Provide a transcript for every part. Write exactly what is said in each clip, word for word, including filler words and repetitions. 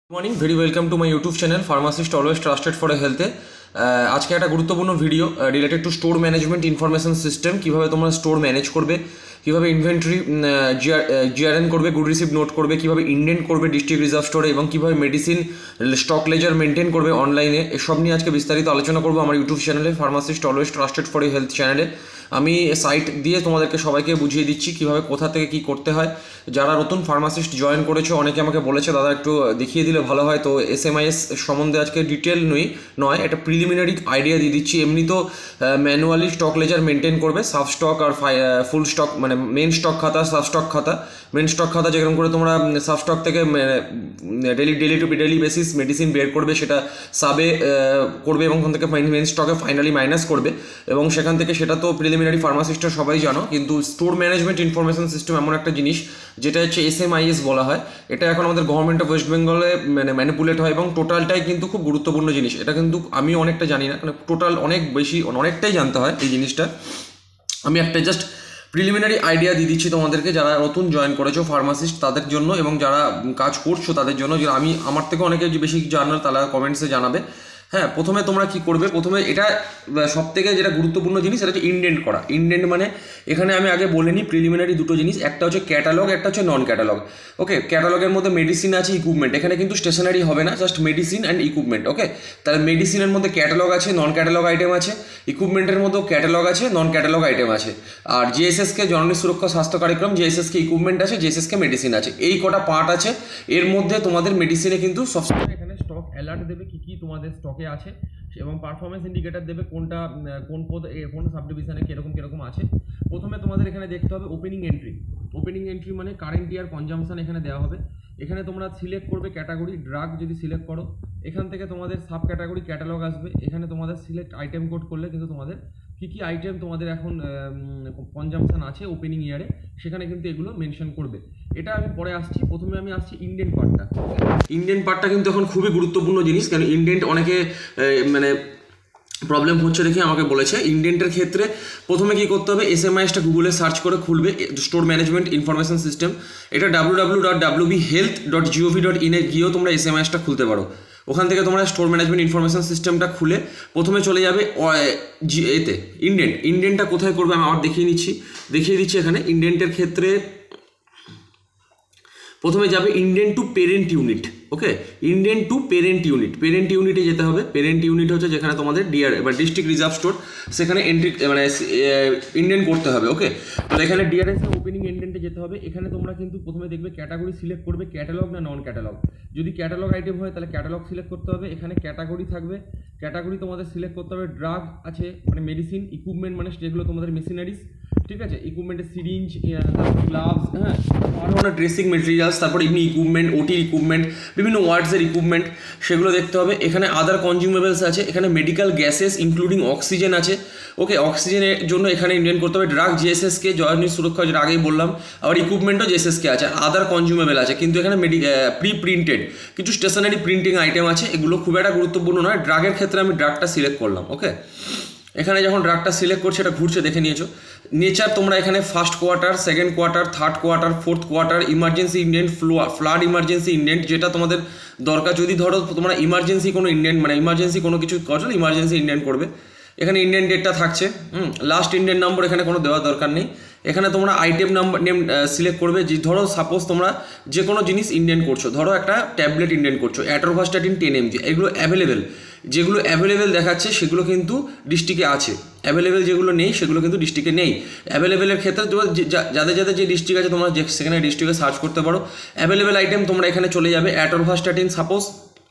Morning, very welcome to my YouTube channel pharmacist always trusted for a হেলথে। আজকে একটা গুরুত্বপূর্ণ video related to store management information system. কীভাবে তোমরা store manage করবে, কীভাবে ইনভেন্টরি জিআরএন করবে, গুড রিসিভ নোট করবে, কীভাবে ইন্ডেন্ট করবে ডিস্ট্রিক্ট রিজার্ভ স্টোরে, এবং কীভাবে মেডিসিন স্টক লেজার মেনটেন করবে অনলাইনে, এসব নিয়ে আজকে বিস্তারিত আলোচনা করবো আমার ইউটিউব চ্যানেলে pharmacist always trusted for a health চ্যানেলে। আমি সাইট দিয়ে তোমাদেরকে সবাইকে বুঝিয়ে দিচ্ছি কীভাবে কোথা থেকে কী করতে হয়। যারা নতুন ফার্মাসিস্ট জয়েন করেছো অনেকে আমাকে বলেছে দাদা একটু দেখিয়ে দিলে ভালো হয়, তো এস এম আই এস সম্বন্ধে আজকে ডিটেল নই নয় একটা প্রিলিমিনারি আইডিয়া দিয়ে দিচ্ছি। এমনি তো ম্যানুয়ালি স্টক লেজার মেনটেন করবে, সাব স্টক আর ফুল স্টক, মানে মেন স্টক খাতা, সাব স্টক খাতা। মেন স্টক খাতা যেরকম করে তোমরা সাব স্টক থেকে daily daily to daily basis medicine বের করবে, সেটা সাবে করবে এবং ওখান থেকে মেন স্টকে ফাইনালি মাইনাস করবে, এবং সেখান থেকে সেটা তো প্রিলিমিনারি ফার্মাসিস্টরা সবাই জানো। কিন্তু স্টোর ম্যানেজমেন্ট ইনফরমেশন সিস্টেম এমন একটা জিনিস যেটা হচ্ছে এস এম আই এস বলা হয়। এটা এখন আমাদের গভর্নমেন্ট অফ ওয়েস্ট বেঙ্গলে মানে ম্যানিপুলেট হয়, এবং টোটালটাই কিন্তু খুব গুরুত্বপূর্ণ জিনিস। এটা কিন্তু আমি অনেকটা জানি না, মানে টোটাল অনেক বেশি অনেকটাই জানতে হয় এই জিনিসটা। আমি একটা জাস্ট প্রিলিমিনারি আইডিয়া দিয়ে দিচ্ছি তোমাদেরকে, যারা নতুন জয়েন করেছো ফার্মাসিস্ট তাদের জন্য, এবং যারা কাজ করছো তাদের জন্য। যে আমি আমার থেকে অনেকে যে বেশি জানো তারা কমেন্টসে জানাবে। হ্যাঁ, প্রথমে তোমরা কি করবে, প্রথমে এটা সব থেকে যেটা গুরুত্বপূর্ণ জিনিস সেটা হচ্ছে ইন্ডেন্ট করা। ইন্ডেন্ট মানে এখানে আমি আগে বলে নিই প্রিলিমিনারি দুটো জিনিস, একটা হচ্ছে ক্যাটালগ, একটা হচ্ছে নন ক্যাটালগ। ওকে, ক্যাটালগের মধ্যে মেডিসিন আছে, ইকুইপমেন্ট, এখানে কিন্তু স্টেশনারি হবে না, just medicine and equipment. Okay, তাহলে মেডিসিনের মধ্যে ক্যাটালগ আছে, নন ক্যাটালগ আইটেম আছে, ইকুইপমেন্টের মধ্যেও ক্যাটালগ আছে, নন ক্যাটালগ আইটেম আছে। আর জিএসএসকে জননী সুরক্ষা স্বাস্থ্য কার্যক্রম, জিএসএসকে ইকুইপমেন্ট আছে, জিএসএসকে মেডিসিন আছে। এই কটা পার্ট আছে। এর মধ্যে তোমাদের মেডিসিনে কিন্তু সবসময় এখানে স্টক অ্যালার্ট দেবে কী কী তোমাদের স্টকে আছে, এবং পারফরমেন্স ইন্ডিকেটর দেবে কোনটা কোন পদ কোন সাবডিভিশনে কীরকম কীরকম আছে। প্রথমে তোমাদের এখানে দেখতে হবে ওপেনিং এন্ট্রি। ওপেনিং এন্ট্রি মানে কারেন্ট ইয়ার কনজামশন এখানে দেওয়া হবে। এখানে তোমরা সিলেক্ট করবে ক্যাটাগরি, ড্রাগ যদি সিলেক্ট করো এখান থেকে তোমাদের সাব ক্যাটাগরি ক্যাটালগ আসবে। এখানে তোমাদের সিলেক্ট আইটেম কোড করলে কিন্তু তোমাদের কী কী আইটেম তোমাদের এখন কনজামশন আছে ওপেনিং ইয়ারে, সেখানে কিন্তু এগুলো মেনশন করবে। এটা আমি পরে আসছি। প্রথমে আমি আসছি ইন্ডেন্ট পার্টটা। ইন্ডেন্ট পার্টটা কিন্তু এখন খুবই গুরুত্বপূর্ণ জিনিস, কারণ ইন্ডেন্ট অনেকে মানে প্রবলেম হচ্ছে দেখে আমাকে বলেছে। ইন্ডেন্টের ক্ষেত্রে প্রথমে কী করতে হবে, এস এম আই এসটা গুগলে সার্চ করে খুলবে, স্টোর ম্যানেজমেন্ট ইনফরমেশন সিস্টেম। এটা W W dot W B health dot GOV dot ইনে গিয়েও তোমরা এস এম আই এসটা খুলতে পারো। ওখান থেকে তোমরা স্টোর ম্যানেজমেন্ট ইনফরমেশন সিস্টেমটা খুলে প্রথমে চলে যাবে এতে ইন্ডেন্ট। ইন্ডেন্টটা কোথায় করবে আমি আবার দেখিয়ে নিচ্ছি দেখিয়ে দিচ্ছি এখানে ইন্ডেন্টের ক্ষেত্রে প্রথমে যাবে indent to parent unit. Okay, indent to parent unit, parent ইউনিটে যেতে হবে। পেরেন্ট ইউনিট হচ্ছে যেখানে তোমাদের ডিআর এবার ডিস্ট্রিক্ট রিজার্ভ স্টোর, সেখানে এন্ট্রি মানে ইন্ডেন্ট করতে হবে। ওকে, তো এখানে ডিআরএস ওপেনিং ইন্ডেন্টে যেতে হবে। এখানে তোমরা কিন্তু প্রথমে দেখবে ক্যাটাগরি সিলেক্ট করবে, ক্যাটালগ না নন ক্যাটালগ। যদি ক্যাটালগ আইটেম হয় তাহলে ক্যাটালগ সিলেক্ট করতে হবে। এখানে ক্যাটাগরি থাকবে, ক্যাটাগরি তোমাদের সিলেক্ট করতে হবে। ড্রাগ আছে মানে মেডিসিন, ইকুইপমেন্ট মানে যেগুলো তোমাদের মেশিনারিজ, ঠিক আছে, ইকুইপমেন্টের সিরিঞ্জ, তারপর গ্লাভস, হ্যাঁ, আরও অনেক ড্রেসিং মেটেরিয়ালস, তারপর এমনি ইকুইপমেন্ট, ওটির ইকুইপমেন্ট, বিভিন্ন ওয়ার্ডসের ইকুইপমেন্ট, সেগুলো দেখতে হবে। এখানে আদার কনজিউমেবলস আছে, এখানে মেডিকেল গ্যাসেস ইনক্লুডিং অক্সিজেন আছে। ওকে, অক্সিজেনের জন্য এখানে ইন্ডিয়ান করতে হবে। ড্রাগ জিএসএসকে, জননী সুরক্ষা যেটা আগেই বললাম, আবার ইকুইপমেন্টও জিএসএসকে আছে, আদার কনজিউমেবল আছে। কিন্তু এখানে মেডি প্রি প্রিন্টেড কিছু স্টেশনারি প্রিন্টিং আইটেম আছে, এগুলো খুব একটা গুরুত্বপূর্ণ নয়। ড্রাগের ক্ষেত্রে আমি ড্রাগটা সিলেক্ট করলাম। ওকে, এখানে যখন ড্রাগটা সিলেক্ট করছে এটা ঘুরছে দেখে নিয়েছো। নেচার তোমরা এখানে first quarter, second quarter, third quarter, fourth quarter, emergency indent, flood emergency indent, যেটা তোমাদের দরকার। যদি ধরো তোমরা ইমার্জেন্সি কোনো ইন্ডেন্ট মানে ইমার্জেন্সি কোনো কিছু করছো, ইমার্জেন্সি ইন্ডেন্ট করবে। এখানে ইন্ডেন্ট ডেটটা থাকছে। হুম লাস্ট ইন্ডেন্ট নম্বর এখানে কোনো দেওয়ার দরকার নেই। এখানে তোমরা আইটেম নাম্বার নেম সিলেক্ট করবে। যে ধরো সাপোজ তোমরা যে কোনো জিনিস ইন্ডেন্ট করছো, ধরো একটা ট্যাবলেট ইন্ডেন্ট করছো অ্যাটোরভাস্টাটিন টেন এমজি, এগুলো অ্যাভেলেবেল। যেগুলো অ্যাভেলেবেল দেখাচ্ছে সেগুলো কিন্তু ডিস্ট্রিক্টে আছে, অ্যাভেলেবেল যেগুলো নেই সেগুলো কিন্তু ডিস্ট্রিক্টে নেই। অ্যাভেলেবেলের ক্ষেত্রে যাদের যাদের যে ডিস্ট্রিক্ট আছে তোমরা যে সেখানে ডিস্ট্রিক্টে সার্চ করতে পারো। অ্যাভেলেবেল আইটেম তোমরা এখানে চলে যাবে। অ্যাটোরভাস্টাটিন, সাপোজ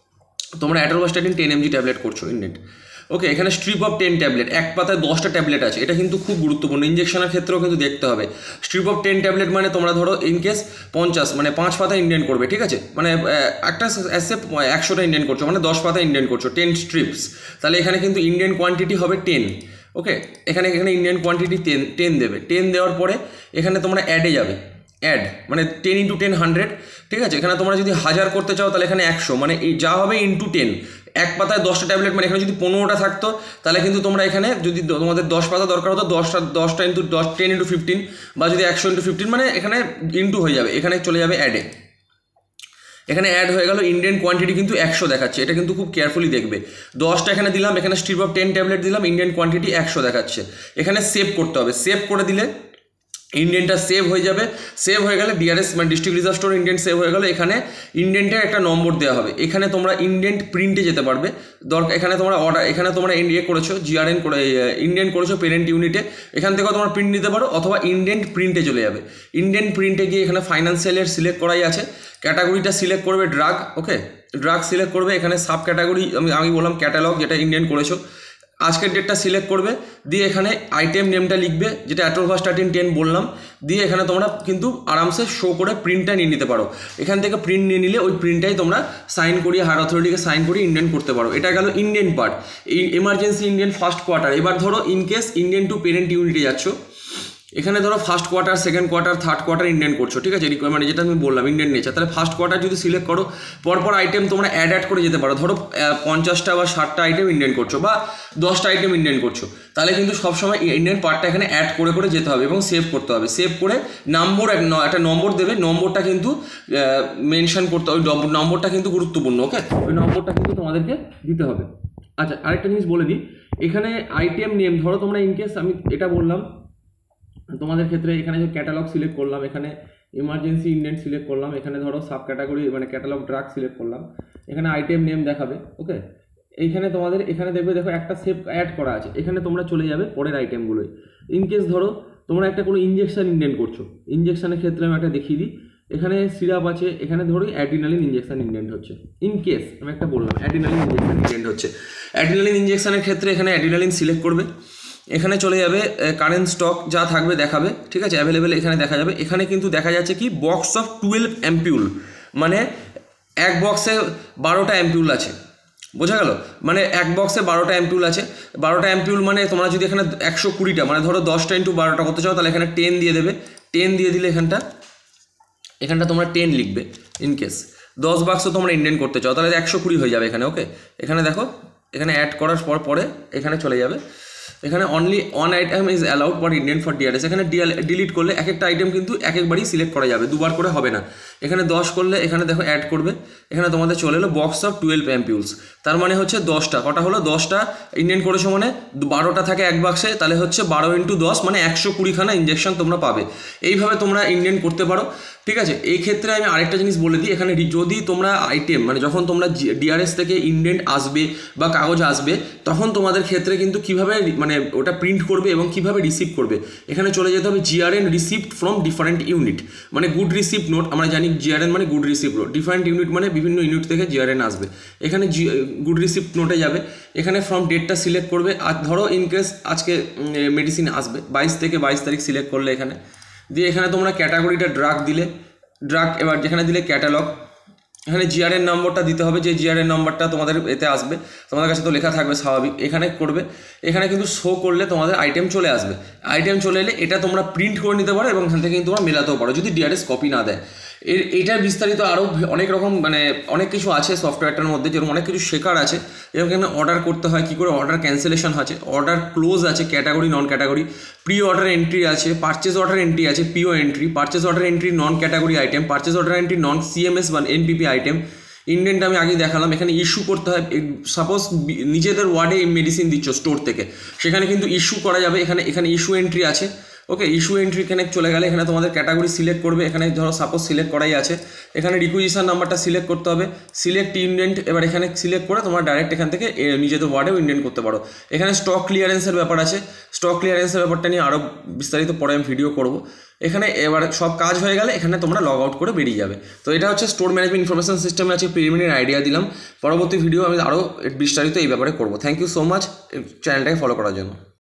তোমরা অ্যাটোরভাস্টাটিন টেন এমজি ট্যাবলেট করছো ইন্ডেন্ট। ওকে, এখানে স্ট্রিপ অফ টেন ট্যাবলেট, এক পাতায় দশটা ট্যাবলেট আছে, এটা কিন্তু খুব গুরুত্বপূর্ণ। ইঞ্জেকশনের ক্ষেত্রেও কিন্তু দেখতে হবে। স্ট্রিপ অফ টেন ট্যাবলেট মানে তোমরা ধরো ইনকেস পঞ্চাশ মানে পাঁচ পাতা ইন্ডেন্ট করবে, ঠিক আছে, মানে একটা এসে একশোটা ইন্ডেন্ট করছো মানে দশ পাতা ইন্ডেন্ট করছো, টেন স্ট্রিপস, তাহলে এখানে কিন্তু ইন্ডিয়ান কোয়ান্টিটি হবে টেন। ওকে, এখানে এখানে ইন্ডিয়ান কোয়ান্টিটি টেন টেন দেবে। টেন দেওয়ার পরে এখানে তোমরা অ্যাডে যাবে, অ্যাড মানে টেন ইন্টু টেন হান্ড্রেড, ঠিক আছে। এখানে তোমরা যদি হাজার করতে চাও তাহলে এখানে একশো, মানে যা হবে ইন্টু টেন। এক পাতায় দশটা ট্যাবলেট মানে এখানে যদি পনেরোটা থাকতো তাহলে কিন্তু তোমরা এখানে যদি তোমাদের দশ পাতা দরকার হতো দশটা দশটা ইন্টু দশ টেন ইন্টু ফিফটিন, বা যদি একশো ইন্টু ফিফটিন মানে এখানে ইন্টু হয়ে যাবে, এখানে চলে যাবে অ্যাডে। এখানে অ্যাড হয়ে গেল, ইন্ডিয়ান কোয়ান্টিটি কিন্তু একশো দেখাচ্ছে, এটা কিন্তু খুব কেয়ারফুলি দেখবে। দশটা এখানে দিলাম, এখানে স্ট্রিপ অফ টেন ট্যাবলেট দিলাম, ইন্ডিয়ান কোয়ান্টিটি একশো দেখাচ্ছে। এখানে সেভ করতে হবে, সেভ করে দিলে ইন্ডিয়ানটা সেভ হয়ে যাবে। সেভ হয়ে গেলে ডিআরএস মানে district reserve store indent save হয়ে গেলে এখানে ইন্ডিয়ানটার একটা নম্বর দেওয়া হবে। এখানে তোমরা ইন্ডিয়ান প্রিন্টে যেতে পারবে, দরকার এখানে তোমরা অর্ডার এখানে তোমরা ইন্ডিয়া করেছো জিআরএন করে ইন্ডিয়ান করেছো পেরেন্ট ইউনিটে, এখান থেকেও তোমরা প্রিন্ট নিতে পারো, অথবা ইন্ডিয়ান প্রিন্টে চলে যাবে। ইন্ডিয়ান প্রিন্টে গিয়ে এখানে ফাইন্যান্সিয়ালের সিলেক্ট করাই আছে, ক্যাটাগরিটা সিলেক্ট করবে ড্রাগ, ওকে ড্রাগ সিলেক্ট করবে। এখানে সাব ক্যাটাগরি আমি আমি বললাম ক্যাটালগ, যেটা ইন্ডিয়ান করেছো, আজকের ডেটটা সিলেক্ট করবে, দিয়ে এখানে আইটেম নেমটা লিখবে, যেটা অ্যাটোভাস থার্টিন টেন বললাম, দিয়ে এখানে তোমরা কিন্তু আরামসে শো করে প্রিন্টটা নিয়ে নিতে পারো। এখান থেকে প্রিন্ট নিয়ে নিলে ওই প্রিন্টটাই তোমরা সাইন করিয়ে হায়ার অথরিটিকে সাইন করিয়ে ইন্ডিয়ান করতে পারো। এটা গেল ইন্ডিয়ান পার্ট, এই এমার্জেন্সি ইন্ডিয়ান ফার্স্ট কোয়ার্টার। এবার ধরো ইনকেস ইন্ডিয়ান টু পেরেন্ট ইউনিটে যাচ্ছ, এখানে ধরো first quarter, second quarter, third quarter indent করছো, ঠিক আছে, মানে যেটা আমি বললাম ইন্ডিয়ান নেচার, তাহলে ফার্স্ট কোয়ার্টার যদি সিলেক্ট করো, পরপর আইটেম তোমরা অ্যাড অ্যাড করে যেতে পারো। ধরো পঞ্চাশটা বা ষাটটা আইটেম ইন্ডিয়ান করছো বা দশটা আইটেম ইন্ডিয়ান করছো, তাহলে কিন্তু সবসময় ইন্ডিয়ান পার্টটা এখানে অ্যাড করে করে যেতে হবে এবং সেভ করতে হবে। সেভ করে নম্বর একটা নম্বর দেবে, নম্বরটা কিন্তু মেনশন করতে হবে, ওই নম্বরটা কিন্তু গুরুত্বপূর্ণ, ওকে ওই নম্বরটা কিন্তু তোমাদেরকে দিতে হবে। আচ্ছা আরেকটা জিনিস বলে দিই, এখানে আইটেম নেম ধরো তোমরা ইনকেস আমি এটা বললাম তোমাদের ক্ষেত্রে, এখানে যে ক্যাটালগ সিলেক্ট করলাম, এখানে এমার্জেন্সি ইন্ডিয়ান সিলেক্ট করলাম, এখানে ধরো সাব ক্যাটাগরি মানে ক্যাটালগ ড্রাগ সিলেক্ট করলাম, এখানে আইটেম নেম দেখাবে, ওকে এইখানে তোমাদের এখানে দেখবে দেখো একটা সেভ অ্যাড করা আছে, এখানে তোমরা চলে যাবে পরের আইটেমগুলোই। ইনকেস ধরো তোমরা একটা কোনো ইঞ্জেকশন ইন্ডিয়ান করছো, ইঞ্জেকশনের ক্ষেত্রে আমি একটা দেখিয়ে দিই, এখানে সিরাপ আছে, এখানে ধরো অ্যাড্রিনালিন ইঞ্জেকশন ইন্ডিয়ান হচ্ছে। ইনকেস আমি একটা বললাম অ্যাড্রিনালিন ইঞ্জেকশন ইন্ডিয়ান হচ্ছে, অ্যাড্রিনালিন ইঞ্জেকশনের ক্ষেত্রে এখানে অ্যাড্রিনালিন সিলেক্ট করবে, এখানে চলে যাবে কারেন্ট স্টক যা থাকবে দেখাবে, ঠিক আছে অ্যাভেলেবেল এখানে দেখা যাবে। এখানে কিন্তু দেখা যাচ্ছে কি বক্স অফ টুয়েলভ অ্যাম্পিউল, মানে এক বক্সে বারোটা অ্যাম্পিউল আছে, বোঝা গেল, মানে এক বক্সে বারোটা অ্যাম্পিউল আছে। বারোটা অ্যাম্পিউল মানে তোমরা যদি এখানে একশো কুড়িটা মানে ধরো দশটা ইন্টু বারোটা করতে চাও, তাহলে এখানে টেন দিয়ে দেবে, টেন দিয়ে দিলে এখানটা এখানটা তোমরা টেন লিখবে। ইনকেস দশ বাক্সও তোমরা ইন্ডিয়ান করতে চাও, তাহলে একশো কুড়ি হয়ে যাবে এখানে, ওকে এখানে দেখো এখানে অ্যাড করার পর পরে এখানে চলে যাবে, এখানে only one item is allowed for indent for DRS, এখানে ডিলিট করলে এক একটা আইটেম কিন্তু এক একবারই সিলেক্ট করা যাবে, দুবার করে হবে না। এখানে দশ করলে এখানে দেখো অ্যাড করবে, এখানে তোমাদের চলে এলো বক্স অফ টুয়েলভ অ্যাম্পিউলস, তার মানে হচ্ছে দশটা, কটা হলো দশটা ইন্ডিয়ান করেছো মানে বারোটা থাকে এক বাক্সে, তাহলে হচ্ছে বারো ইন্টু দশ মানে একশো কুড়িখানা ইঞ্জেকশন তোমরা পাবে। এইভাবে তোমরা ইন্ডিয়ান করতে পারো, ঠিক আছে। এই ক্ষেত্রে আমি আরেকটা জিনিস বলে দিই, এখানে যদি তোমরা আইটেম মানে যখন তোমরা ডিআরএস থেকে ইন্ডেন্ট আসবে বা কাগজ আসবে, তখন তোমাদের ক্ষেত্রে কিন্তু কিভাবে মানে ওটা প্রিন্ট করবে এবং কিভাবে রিসিভ করবে, এখানে চলে যেতে হবে GRN received from different unit, মানে গুড রিসিভ নোট, আমরা জানি জিআরএন মানে good receive note, different unit মানে বিভিন্ন ইউনিট থেকে জিআরএন আসবে, এখানে জি গুড রিসিভ নোটে যাবে, এখানে ফ্রম ডেটটা সিলেক্ট করবে। আর ধরো ইনকেস আজকে মেডিসিন আসবে বাইশ থেকে বাইশ তারিখ সিলেক্ট করলে এখানে দিয়ে এখানে তোমরা ক্যাটাগরিটা ড্রাগ দিলে, ড্রাগ এবার যেখানে দিলে ক্যাটালগ, এখানে জিআরএন নম্বরটা দিতে হবে, যে জিআরএন নম্বরটা তোমাদের এতে আসবে, তোমাদের কাছে তো লেখা থাকবে স্বাভাবিক, এখানে করবে, এখানে কিন্তু শো করলে তোমাদের আইটেম চলে আসবে। আইটেম চলে এলে এটা তোমরা প্রিন্ট করে নিতে পারো এবং এখান থেকে কিন্তু তোমরা মেলাতেও পারো যদি ডিআরএস কপি না দেয়। এর এটার বিস্তারিত আরও অনেক রকম মানে অনেক কিছু আছে সফটওয়্যারটার মধ্যে, যেরকম অনেক কিছু শেখার আছে, যেরকম এখানে অর্ডার করতে হয়, কী করে অর্ডার ক্যান্সেলেশন আছে, অর্ডার ক্লোজ আছে, category non category, pre order entry আছে, পারচেজ অর্ডার এন্ট্রি আছে, PO entry, purchase order entry non category item, purchase order entry non CMS বা এনপিপি আইটেম, ইন্ডিয়ানটা আমি আগে দেখালাম। এখানে ইস্যু করতে হয়, সাপোজ নিজেদের ওয়ার্ডে মেডিসিন দিচ্ছ স্টোর থেকে, সেখানে কিন্তু ইস্যু করা যাবে, এখানে এখানে ইস্যু এন্ট্রি আছে, ওকে ইস্যু এন্ট্রি এখানে চলে গেলে এখানে তোমাদের ক্যাটাগরি সিলেক্ট করবে, এখানে ধরো সাপোজ সিলেক্ট করাই আছে, এখানে রিকুইজিশন নাম্বারটা সিলেক্ট করতে হবে, সিলেক্ট ইন্ডেন্ট, এবার এখানে সিলেক্ট করে তোমরা ডাইরেক্ট এখান থেকে নিজেদের ওয়ার্ডেও ইন্ডেন্ট করতে পারো। এখানে স্টক ক্লিয়ারেন্সের ব্যাপার আছে, স্টক ক্লিয়ারেন্সের ব্যাপারটা নিয়ে আরও বিস্তারিত পরে আমি ভিডিও করব। এখানে এবার সব কাজ হয়ে গেলে এখানে তোমরা লগ আউট করে বেরিয়ে যাবে। তো এটা হচ্ছে স্টোর ম্যানেজমেন্ট ইনফরমেশন সিস্টেমে আছে প্রিলিমিনারি আইডিয়া দিলাম, পরবর্তী ভিডিও আমি আরও বিস্তারিত এই ব্যাপারে করবো। থ্যাংক ইউ সো মাচ চ্যানেলটাকে ফলো করার জন্য।